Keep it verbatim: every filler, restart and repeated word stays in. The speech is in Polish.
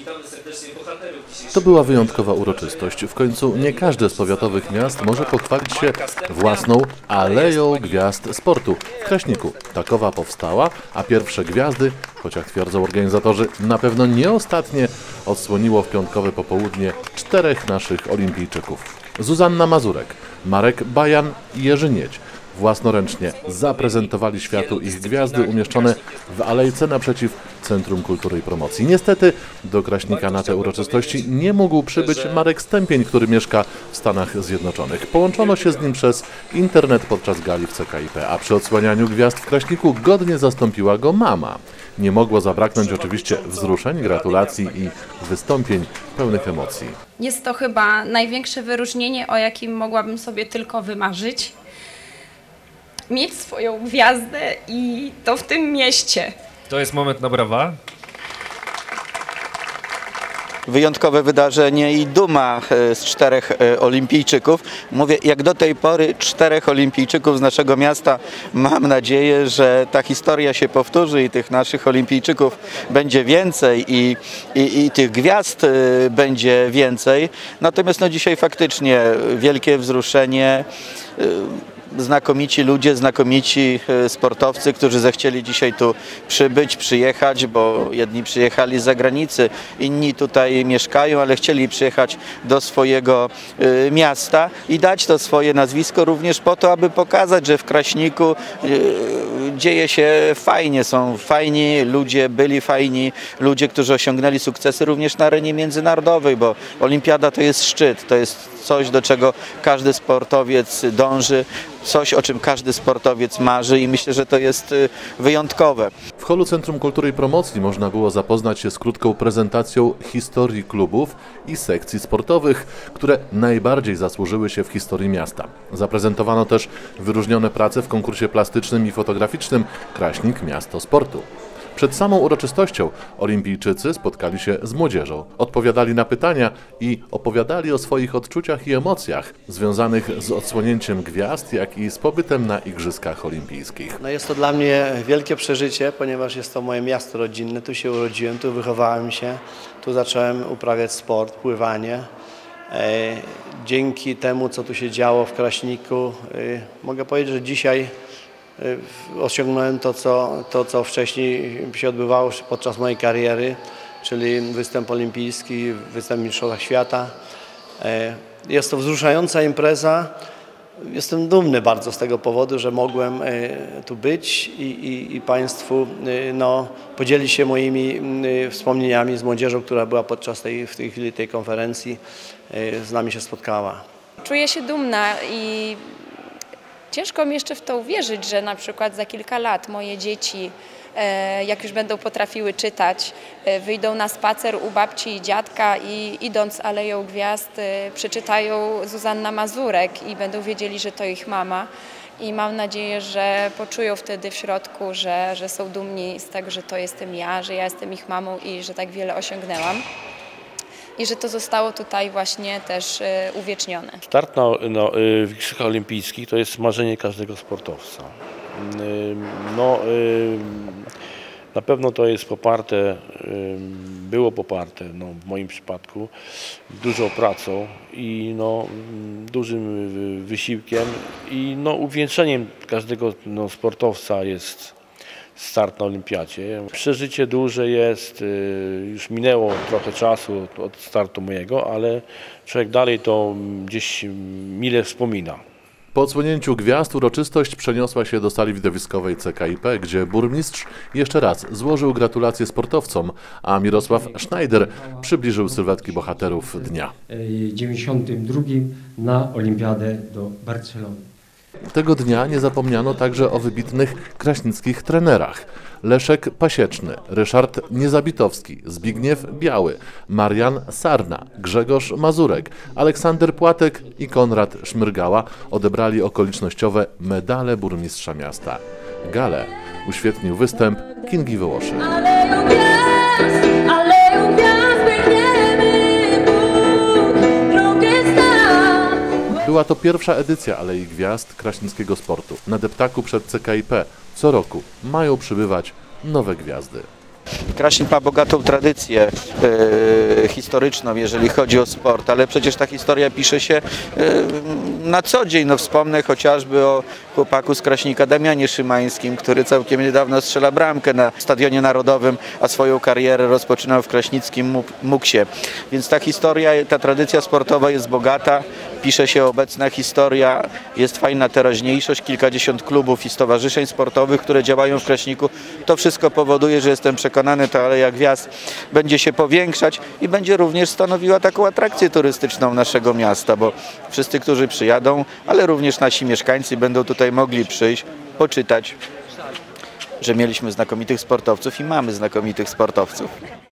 To była wyjątkowa uroczystość. W końcu nie każde z powiatowych miast może pochwalić się własną Aleją Gwiazd Sportu. W Kraśniku takowa powstała, a pierwsze gwiazdy, choć jak twierdzą organizatorzy, na pewno nie ostatnie, odsłoniło w piątkowe popołudnie czterech naszych olimpijczyków. Zuzanna Mazurek, Marek Bajan i Jerzy Niedź własnoręcznie zaprezentowali światu ich gwiazdy umieszczone w alejce naprzeciw Centrum Kultury i Promocji. Niestety do Kraśnika na te uroczystości nie mógł przybyć Marek Stępień, który mieszka w Stanach Zjednoczonych. Połączono się z nim przez internet podczas gali w C K I P, a przy odsłanianiu gwiazd w Kraśniku godnie zastąpiła go mama. Nie mogło zabraknąć oczywiście wzruszeń, gratulacji i wystąpień pełnych emocji. Jest to chyba największe wyróżnienie, o jakim mogłabym sobie tylko wymarzyć. Mieć swoją gwiazdę i to w tym mieście. To jest moment na brawa. Wyjątkowe wydarzenie i duma z czterech olimpijczyków. Mówię, jak do tej pory czterech olimpijczyków z naszego miasta. Mam nadzieję, że ta historia się powtórzy i tych naszych olimpijczyków będzie więcej i, i, i tych gwiazd będzie więcej. Natomiast no, dzisiaj faktycznie wielkie wzruszenie. Znakomici ludzie, znakomici sportowcy, którzy zechcieli dzisiaj tu przybyć, przyjechać, bo jedni przyjechali z zagranicy, inni tutaj mieszkają, ale chcieli przyjechać do swojego miasta i dać to swoje nazwisko również po to, aby pokazać, że w Kraśniku dzieje się fajnie, są fajni ludzie, byli fajni ludzie, którzy osiągnęli sukcesy również na arenie międzynarodowej, bo olimpiada to jest szczyt, to jest coś, do czego każdy sportowiec dąży, coś, o czym każdy sportowiec marzy i myślę, że to jest wyjątkowe. W holu Centrum Kultury i Promocji można było zapoznać się z krótką prezentacją historii klubów i sekcji sportowych, które najbardziej zasłużyły się w historii miasta. Zaprezentowano też wyróżnione prace w konkursie plastycznym i fotograficznym Kraśnik Miasto Sportu. Przed samą uroczystością olimpijczycy spotkali się z młodzieżą, odpowiadali na pytania i opowiadali o swoich odczuciach i emocjach związanych z odsłonięciem gwiazd, jak i z pobytem na Igrzyskach Olimpijskich. No jest to dla mnie wielkie przeżycie, ponieważ jest to moje miasto rodzinne. Tu się urodziłem, tu wychowałem się, tu zacząłem uprawiać sport, pływanie. Dzięki temu, co tu się działo w Kraśniku, mogę powiedzieć, że dzisiaj osiągnąłem to co, to, co wcześniej się odbywało podczas mojej kariery, czyli występ olimpijski, występ w Mistrzostwach Świata. Jest to wzruszająca impreza. Jestem dumny bardzo z tego powodu, że mogłem tu być i, i, i Państwu no, podzielić się moimi wspomnieniami z młodzieżą, która była podczas tej, w tej chwili tej konferencji, z nami się spotkała. Czuję się dumna i ciężko mi jeszcze w to uwierzyć, że na przykład za kilka lat moje dzieci, jak już będą potrafiły czytać, wyjdą na spacer u babci i dziadka i idąc Aleją Gwiazd przeczytają Zuzanna Mazurek i będą wiedzieli, że to ich mama. I mam nadzieję, że poczują wtedy w środku, że, że są dumni z tego, że to jestem ja, że ja jestem ich mamą i że tak wiele osiągnęłam. I że to zostało tutaj właśnie też y, uwiecznione. Start na, no, w Igrzyskach Olimpijskich to jest marzenie każdego sportowca. Y, no, y, na pewno to jest poparte, y, było poparte no, w moim przypadku dużą pracą i no, dużym wysiłkiem i no, uwieńczeniem każdego no, sportowca jest start na olimpiadzie. Przeżycie duże jest, już minęło trochę czasu od startu mojego, ale człowiek dalej to gdzieś mile wspomina. Po odsłonięciu gwiazd uroczystość przeniosła się do sali widowiskowej C K I P, gdzie burmistrz jeszcze raz złożył gratulacje sportowcom, a Mirosław Schneider przybliżył sylwetki bohaterów dnia. W dziewięćdziesiątym drugim na Olimpiadę do Barcelony. Tego dnia nie zapomniano także o wybitnych kraśnickich trenerach. Leszek Pasieczny, Ryszard Niezabitowski, Zbigniew Biały, Marian Sarna, Grzegorz Mazurek, Aleksander Płatek i Konrad Szmyrgała odebrali okolicznościowe medale burmistrza miasta. Galę uświetnił występ Kingi Wołoszy. Była to pierwsza edycja Alei Gwiazd kraśnickiego sportu. Na deptaku przed C K I P co roku mają przybywać nowe gwiazdy. Kraśnik ma bogatą tradycję e, historyczną, jeżeli chodzi o sport, ale przecież ta historia pisze się e, na co dzień. No, wspomnę chociażby o chłopaku z Kraśnika, Damianie Szymańskim, który całkiem niedawno strzela bramkę na Stadionie Narodowym, a swoją karierę rozpoczynał w kraśnickim Muksie. Więc ta historia, ta tradycja sportowa jest bogata, pisze się obecna historia, jest fajna teraźniejszość, kilkadziesiąt klubów i stowarzyszeń sportowych, które działają w Kraśniku. To wszystko powoduje, że jestem przekonany, ta Aleja Gwiazd będzie się powiększać i będzie również stanowiła taką atrakcję turystyczną naszego miasta, bo wszyscy, którzy przyjadą, ale również nasi mieszkańcy będą tutaj mogli przyjść, poczytać, że mieliśmy znakomitych sportowców i mamy znakomitych sportowców.